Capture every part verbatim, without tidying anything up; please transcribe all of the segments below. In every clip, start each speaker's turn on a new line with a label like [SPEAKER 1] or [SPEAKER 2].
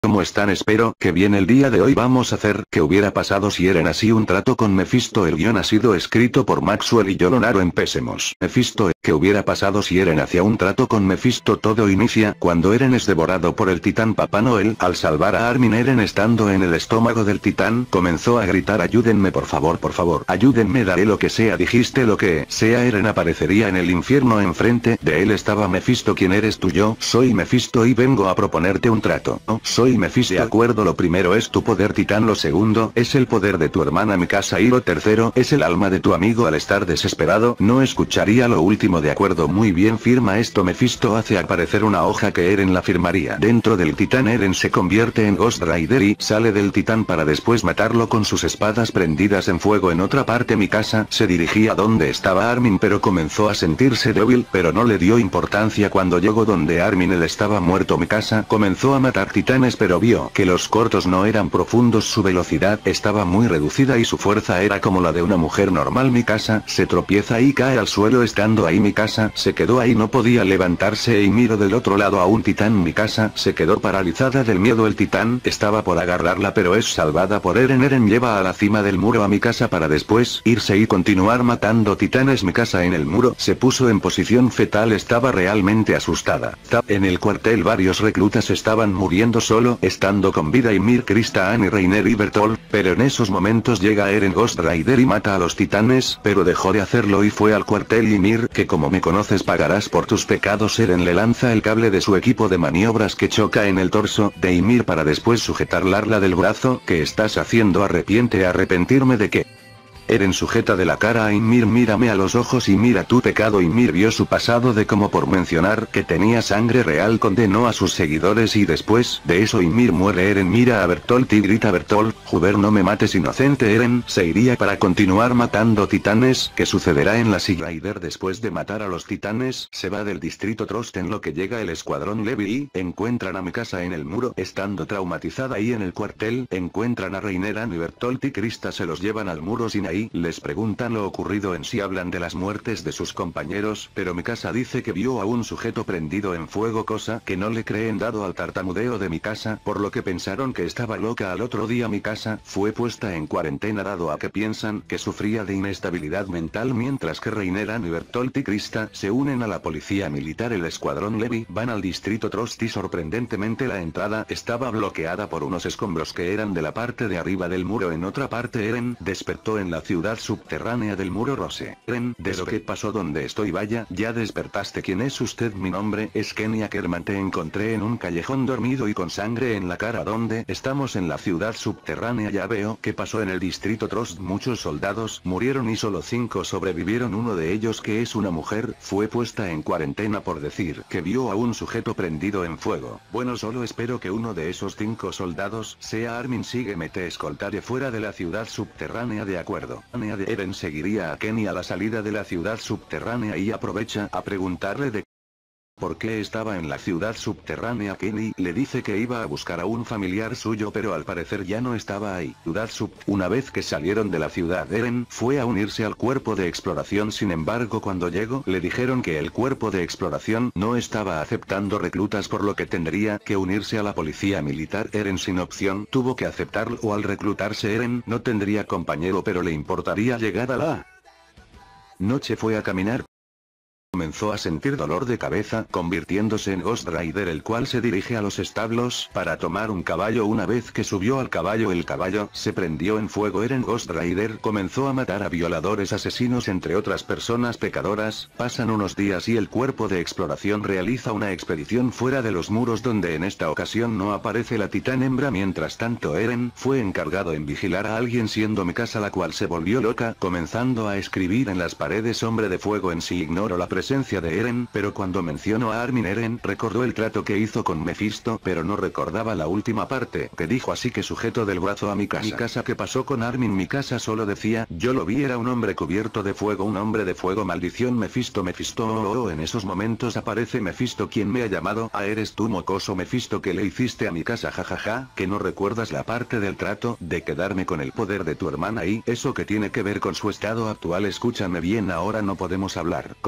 [SPEAKER 1] ¿Cómo están? Espero que bien el día de hoy vamos a hacer ¿qué hubiera pasado si Eren hacía un trato con Mephisto? El guión ha sido escrito por Maxwell y Yolonaro. Empecemos. Mephisto, ¿qué hubiera pasado si Eren hacía un trato con Mephisto? Todo inicia cuando Eren es devorado por el titán Papá Noel. Al salvar a Armin, Eren, estando en el estómago del titán, comenzó a gritar: ayúdenme, por favor, por favor, ayúdenme, daré lo que sea. Dijiste lo que sea. Eren aparecería en el infierno. Enfrente de él estaba Mephisto. ¿Quién eres tú? Yo soy Mephisto y vengo a proponerte un trato. No, soy Mephisto. De acuerdo, lo primero es tu poder titán, lo segundo es el poder de tu hermana Mikasa y lo tercero es el alma de tu amigo. Al estar desesperado, no escucharía lo último. De acuerdo, muy bien, firma esto. Mephisto hace aparecer una hoja que Eren la firmaría. Dentro del titán, Eren se convierte en Ghost Rider y sale del titán para después matarlo con sus espadas prendidas en fuego. En otra parte, Mikasa se dirigía donde estaba Armin, pero comenzó a sentirse débil, pero no le dio importancia. Cuando llegó donde Armin, él estaba muerto. Mikasa comenzó a matar titanes, pero vio que los cortos no eran profundos, su velocidad estaba muy reducida y su fuerza era como la de una mujer normal. Mikasa se tropieza y cae al suelo. Estando ahí, Mikasa se quedó ahí, no podía levantarse y miró del otro lado a un titán. Mikasa se quedó paralizada del miedo. El titán estaba por agarrarla, pero es salvada por Eren. Eren lleva a la cima del muro a Mikasa para después irse y continuar matando titanes. Mikasa en el muro se puso en posición fetal, estaba realmente asustada. En el cuartel varios reclutas estaban muriendo solo estando con vida: Ymir, Krista, Annie, Reiner y Bertolt, pero en esos momentos llega Eren Ghost Rider y mata a los titanes, pero dejó de hacerlo y fue al cuartel. Ymir, que como me conoces pagarás por tus pecados. Eren le lanza el cable de su equipo de maniobras que choca en el torso de Ymir para después sujetarla del brazo. ¿Qué estás haciendo? Arrepiente. ¿Arrepentirme de qué? Eren sujeta de la cara a Ymir: mírame a los ojos y mira tu pecado. Ymir vio su pasado de como por mencionar que tenía sangre real condenó a sus seguidores y después de eso Ymir muere. Eren mira a Bertolt y grita: Bertolt, Hubert, no me mates, inocente. Eren se iría para continuar matando titanes. ¿Qué sucederá en la Sea Rider? Después de matar a los titanes, se va del distrito Trost, en lo que llega el escuadrón Levi y encuentran a Mikasa en el muro, estando traumatizada. Y en el cuartel encuentran a Reiner, Annie, Bertolt y Krista. Se los llevan al muro. Sin ahí les preguntan lo ocurrido en sí, hablan de las muertes de sus compañeros, pero Mikasa dice que vio a un sujeto prendido en fuego, cosa que no le creen dado al tartamudeo de Mikasa, por lo que pensaron que estaba loca. Al otro día Mikasa fue puesta en cuarentena dado a que piensan que sufría de inestabilidad mental, mientras que Reiner, Annie, Bertolt y Krista se unen a la policía militar. El escuadrón Levi van al distrito Trost y sorprendentemente la entrada estaba bloqueada por unos escombros que eran de la parte de arriba del muro. En otra parte, Eren despertó en la ciudad subterránea del muro Rose. Eren, de lo que pasó donde estoy. Vaya, ya despertaste. ¿Quién es usted? Mi nombre es Kenny Ackerman. Te encontré en un callejón dormido y con sangre en la cara. ¿Dónde estamos? En la ciudad subterránea. Ya veo qué pasó en el distrito Trost. Muchos soldados murieron y solo cinco sobrevivieron. Uno de ellos, que es una mujer, fue puesta en cuarentena por decir que vio a un sujeto prendido en fuego. Bueno, solo espero que uno de esos cinco soldados sea Armin. Sígueme, te escoltaré fuera de la ciudad subterránea. De acuerdo. Eren seguiría a Kenny a la salida de la ciudad subterránea y aprovecha a preguntarle de por qué estaba en la ciudad subterránea. Kenny le dice que iba a buscar a un familiar suyo, pero al parecer ya no estaba ahí. Ciudad sub. Una vez que salieron de la ciudad, Eren fue a unirse al cuerpo de exploración. Sin embargo, cuando llegó, le dijeron que el cuerpo de exploración no estaba aceptando reclutas, por lo que tendría que unirse a la policía militar. Eren, sin opción, tuvo que aceptarlo. O al reclutarse, Eren no tendría compañero, pero le importaría llegar a la noche. Fue a caminar. Comenzó a sentir dolor de cabeza, convirtiéndose en Ghost Rider, el cual se dirige a los establos para tomar un caballo. Una vez que subió al caballo, el caballo se prendió en fuego. Eren Ghost Rider comenzó a matar a violadores, asesinos, entre otras personas pecadoras. Pasan unos días y el cuerpo de exploración realiza una expedición fuera de los muros, donde en esta ocasión no aparece la titán hembra. Mientras tanto, Eren fue encargado en vigilar a alguien, siendo Mikasa, la cual se volvió loca, comenzando a escribir en las paredes: hombre de fuego. En sí ignoró la presencia de Eren, pero cuando mencionó a Armin, Eren recordó el trato que hizo con Mephisto, pero no recordaba la última parte que dijo, así que sujetó del brazo a Mikasa. Mikasa, ¿qué pasó con Armin? Mikasa solo decía: yo lo vi, era un hombre cubierto de fuego, un hombre de fuego. Maldición, Mephisto, Mephisto. Oh, oh. En esos momentos aparece Mephisto. ¿Quién me ha llamado? Ah, eres tú, mocoso Mephisto, ¿qué le hiciste a Mikasa? Jajaja, que no recuerdas la parte del trato de quedarme con el poder de tu hermana y eso que tiene que ver con su estado actual. Escúchame bien, ahora no podemos hablar. ¿Por qué no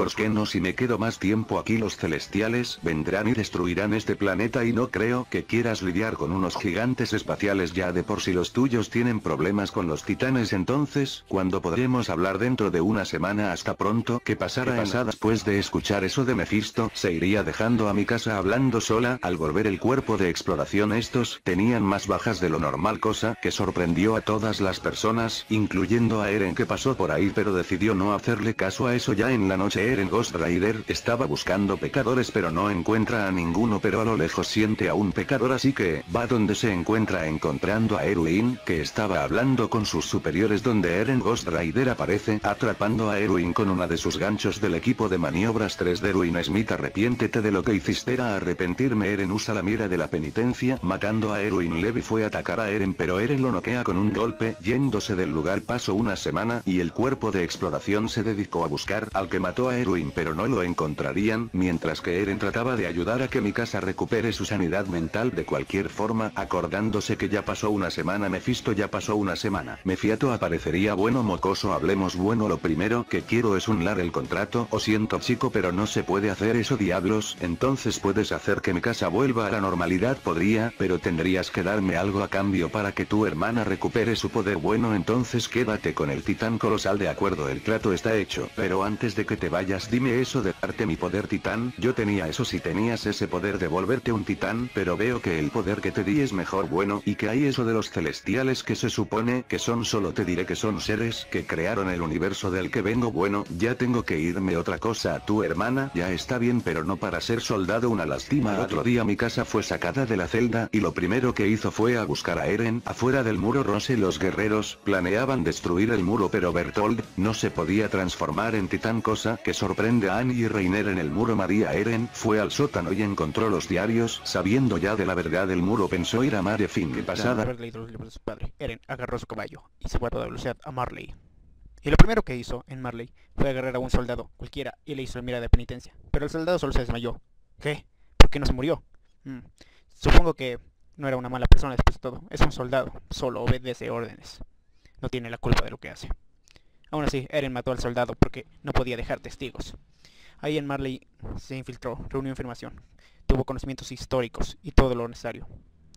[SPEAKER 1] bueno, si me quedo más tiempo aquí los celestiales vendrán y destruirán este planeta y no creo que quieras lidiar con unos gigantes espaciales, ya de por sí los tuyos tienen problemas con los titanes. Entonces, ¿cuándo podremos hablar? Dentro de una semana. Hasta pronto. ¿Qué pasará en esa? Después de escuchar eso de Mephisto, se iría dejando a mi casa hablando sola. Al volver el cuerpo de exploración, estos tenían más bajas de lo normal, cosa que sorprendió a todas las personas, incluyendo a Eren, que pasó por ahí pero decidió no hacerle caso a eso. Ya en la noche Eren Ghost Rider estaba buscando pecadores pero no encuentra a ninguno, pero a lo lejos siente a un pecador, así que va donde se encuentra, encontrando a Erwin, que estaba hablando con sus superiores, donde Eren Ghost Rider aparece atrapando a Erwin con una de sus ganchos del equipo de maniobras tres de Erwin Smith. Arrepiéntete de lo que hiciste. Era arrepentirme. Eren usa la mira de la penitencia, matando a Erwin. Levi fue a atacar a Eren pero Eren lo noquea con un golpe, yéndose del lugar. Pasó una semana y el cuerpo de exploración se dedicó a buscar al que mató a Erwin pero no lo encontrarían, mientras que Eren trataba de ayudar a que Mikasa recupere su sanidad mental de cualquier forma, acordándose que ya pasó una semana. Mephisto, ya pasó una semana. Mefiato aparecería. Bueno, mocoso, hablemos. Bueno, lo primero que quiero es unlar el contrato. O siento chico, pero no se puede hacer eso. Diablos. Entonces puedes hacer que Mikasa vuelva a la normalidad. Podría, pero tendrías que darme algo a cambio para que tu hermana recupere su poder. Bueno, entonces quédate con el titán colosal. De acuerdo, el trato está hecho. Pero antes de que te vayas, dime eso de darte mi poder titán. Yo tenía eso. Si tenías ese poder de volverte un titán, pero veo que el poder que te di es mejor. Bueno, y que hay eso de los celestiales que se supone que son, solo te diré que son seres que crearon el universo del que vengo. Bueno, ya tengo que irme. Otra cosa, a tu hermana ya está bien, pero no para ser soldado. Una lástima. Al otro día mi casa fue sacada de la celda y lo primero que hizo fue a buscar a Eren afuera del muro. Rose, los guerreros planeaban destruir el muro pero Bertold no se podía transformar en titán, cosa que sorprende a Annie y Reiner. En el muro María Eren fue al sótano y encontró los diarios. Sabiendo ya de la verdad del muro, pensó ir a Mare. Fin de pasada.
[SPEAKER 2] Haber leído los libros de su padre, Eren agarró su caballo y se fue a toda velocidad a Marley. Y lo primero que hizo en Marley fue agarrar a un soldado cualquiera y le hizo la mirada de penitencia. Pero el soldado solo se desmayó. ¿Qué? ¿Por qué no se murió? Hmm. Supongo que no era una mala persona después de todo. Es un soldado, solo obedece órdenes. No tiene la culpa de lo que hace. Aún así, Eren mató al soldado porque no podía dejar testigos. Ahí en Marley se infiltró, reunió información, tuvo conocimientos históricos y todo lo necesario.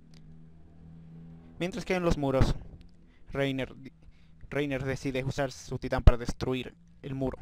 [SPEAKER 2] Mientras que en los muros, Reiner, Reiner decide usar su titán para destruir el muro.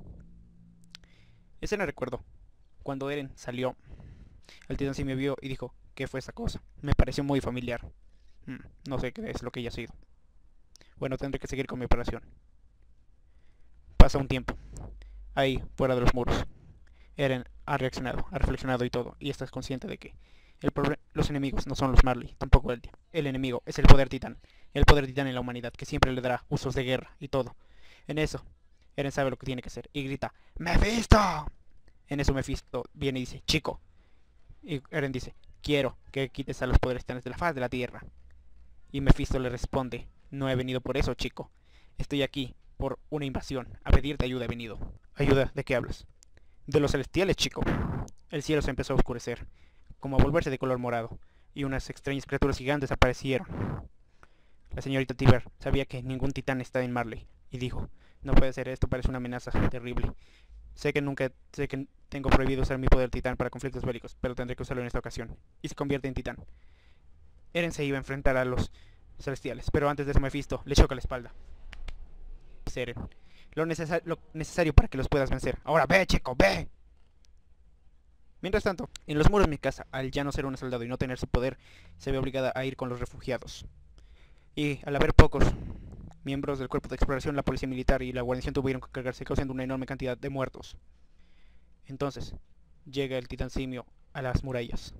[SPEAKER 2] Escena recuerdo, cuando Eren salió, el titán sí me vio y dijo, ¿qué fue esa cosa? Me pareció muy familiar. Hmm, no sé qué es lo que haya sido. Bueno, tendré que seguir con mi operación. Pasa un tiempo. Ahí, fuera de los muros, Eren ha reaccionado, ha reflexionado y todo, y estás consciente de que el los enemigos no son los Marley, tampoco él. El enemigo es el poder titán, el poder titán en la humanidad, que siempre le dará usos de guerra y todo. En eso, Eren sabe lo que tiene que hacer, y grita, ¡Mephisto! En eso Mephisto viene y dice, chico. Y Eren dice, quiero que quites a los poderes titanes de la faz de la tierra. Y Mephisto le responde, no he venido por eso, chico. Estoy aquí por una invasión, a pedirte ayuda he venido. ¿Ayuda? ¿De qué hablas? De los celestiales, chico. El cielo se empezó a oscurecer, como a volverse de color morado, y unas extrañas criaturas gigantes aparecieron. La señorita Tiber sabía que ningún titán está en Marley, y dijo, no puede ser, esto parece una amenaza terrible. Sé que nunca, sé que tengo prohibido usar mi poder titán para conflictos bélicos, pero tendré que usarlo en esta ocasión. Y se convierte en titán. Eren se iba a enfrentar a los celestiales, pero antes de eso Mephisto le choca la espalda. Eren, lo, necesar lo necesario para que los puedas vencer. Ahora ve, chico, ve. Mientras tanto, en los muros de mi casa, al ya no ser un soldado y no tener su poder, se ve obligada a ir con los refugiados. Y al haber pocos miembros del cuerpo de exploración, la policía militar y la guarnición tuvieron que cargarse, causando una enorme cantidad de muertos. Entonces, llega el titán simio a las murallas.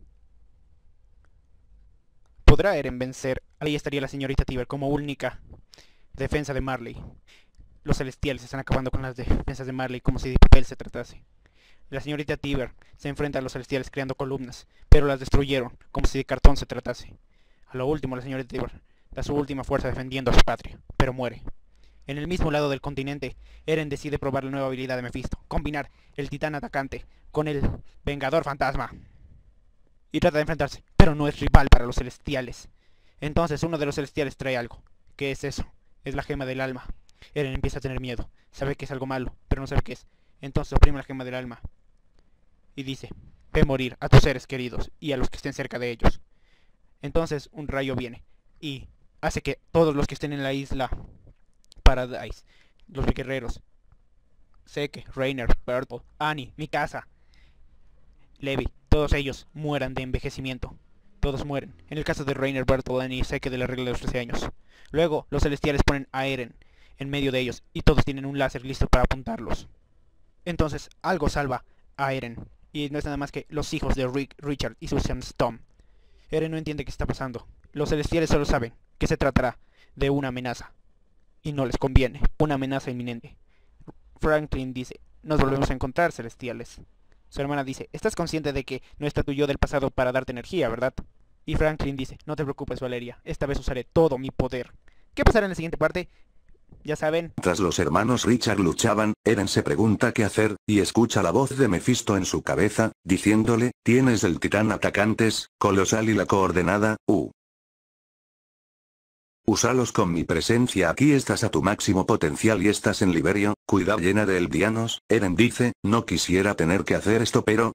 [SPEAKER 2] ¿Podrá Eren vencer? Ahí estaría la señorita Tiber como única defensa de Marley. Los celestiales están acabando con las defensas de Marley como si de papel se tratase. La señorita Tiber se enfrenta a los celestiales creando columnas, pero las destruyeron como si de cartón se tratase. A lo último, la señorita Tiber da su última fuerza defendiendo a su patria, pero muere. En el mismo lado del continente, Eren decide probar la nueva habilidad de Mephisto, combinar el titán atacante con el Vengador Fantasma. Y trata de enfrentarse, pero no es rival para los celestiales. Entonces uno de los celestiales trae algo. ¿Qué es eso? Es la gema del alma. Eren empieza a tener miedo. Sabe que es algo malo, pero no sabe qué es. Entonces oprime la gema del alma y dice: ve morir a tus seres queridos y a los que estén cerca de ellos. Entonces un rayo viene y hace que todos los que estén en la isla Paradise, los guerreros, Zeke, Reiner, Bertolt, Annie, Mikasa, Levi, todos ellos mueran de envejecimiento. Todos mueren. En el caso de Reiner, Bertolt, Annie y Zeke de la regla de los trece años. Luego los celestiales ponen a Eren en medio de ellos y todos tienen un láser listo para apuntarlos. Entonces algo salva a Eren y no es nada más que los hijos de Rick, Richard y Susan Storm. Eren no entiende qué está pasando. Los celestiales solo saben que se tratará de una amenaza y no les conviene, una amenaza inminente. Franklin dice: nos volvemos a encontrar, celestiales. Su hermana dice: estás consciente de que no está tu yo del pasado para darte energía, ¿verdad? Y Franklin dice: no te preocupes, Valeria, esta vez usaré todo mi poder. ¿Qué pasará en la siguiente parte? Ya saben.
[SPEAKER 1] Tras los hermanos Richard luchaban, Eren se pregunta qué hacer, y escucha la voz de Mephisto en su cabeza, diciéndole: tienes el titán atacantes, colosal y la coordenada, U. Úsalos con mi presencia aquí, estás a tu máximo potencial y estás en Liberio, cuidado llena de eldianos. Eren dice: no quisiera tener que hacer esto pero...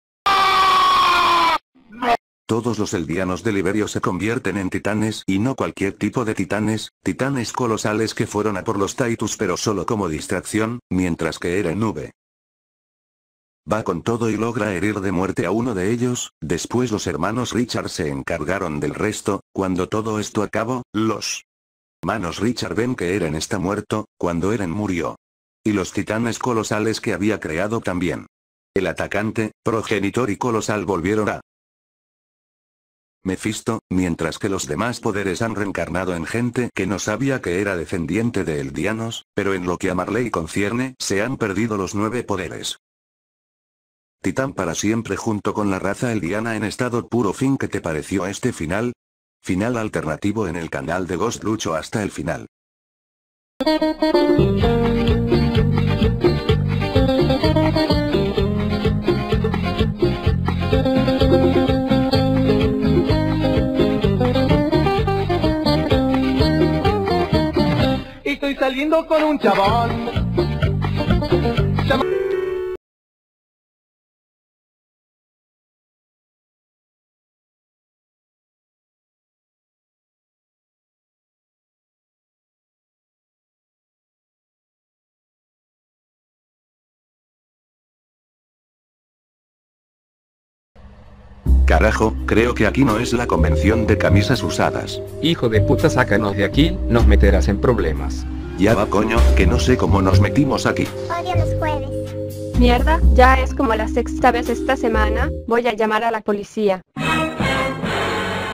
[SPEAKER 1] Todos los eldianos de Liberio se convierten en titanes y no cualquier tipo de titanes, titanes colosales que fueron a por los Titus pero solo como distracción, mientras que Eren V va con todo y logra herir de muerte a uno de ellos. Después los hermanos Richard se encargaron del resto. Cuando todo esto acabó, los hermanos Richard ven que Eren está muerto, cuando Eren murió. Y los titanes colosales que había creado también. El atacante, progenitor y colosal volvieron a Mephisto, mientras que los demás poderes han reencarnado en gente que no sabía que era descendiente de eldianos, pero en lo que a Marley concierne, se han perdido los nueve poderes. Titán para siempre junto con la raza eldiana en estado puro. Fin. ¿Qué te pareció este final? Final alternativo en el canal de Ghost Lucho hasta el final.
[SPEAKER 3] Estoy saliendo con un chabón.
[SPEAKER 1] Carajo, creo que aquí no es la convención de camisas usadas.
[SPEAKER 4] Hijo de puta, sácanos de aquí, nos meterás en problemas.
[SPEAKER 1] Ya va coño, que no sé cómo nos metimos aquí.
[SPEAKER 5] Odio los jueves.
[SPEAKER 6] Mierda, ya es como la sexta vez esta semana, voy a llamar a la policía.